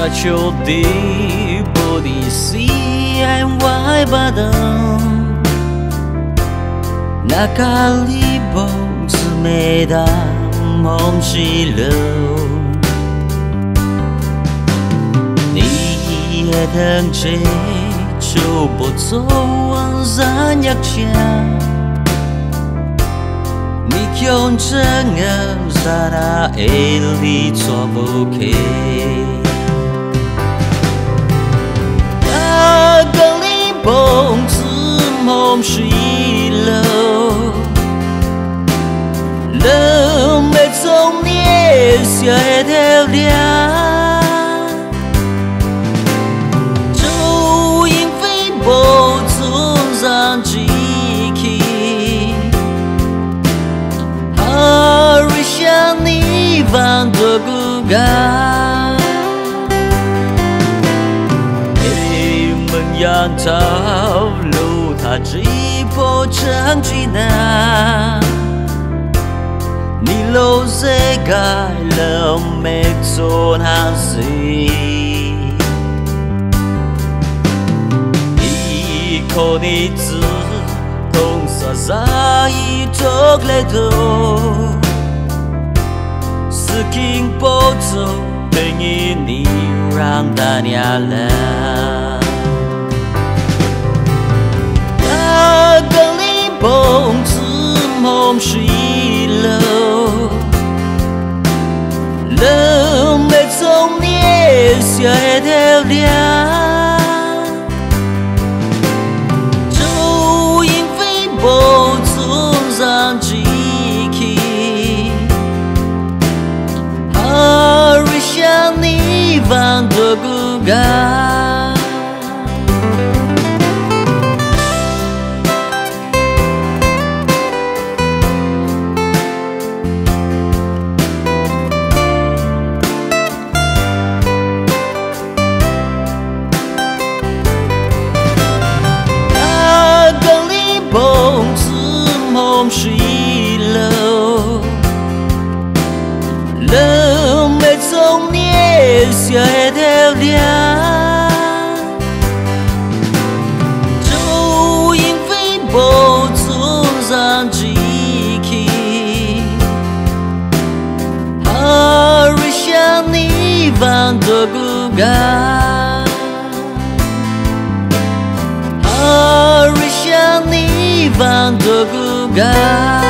Cho đi bồ đi si em vai ba đầm Nagaland只美的梦起了，你也等着就不走往山崖下，你用这个啥那爱里做不开。Nagaland只梦起了。人没从年下的亮，就因为不从上记起，Harishia你Vantokvü们仰头Lotha只不成绩难。你路世界了没错难事，一口你只懂啥啥一头来头，事情不走等于你让大家来。Nagaland只梦起了。人没从年下的亮，就因为不从上记起，Harishia你Vantokvü梦起了，人没从年下的亮，就因为不从上记起，Harishia你Vantokvü Harishia你Vantokvü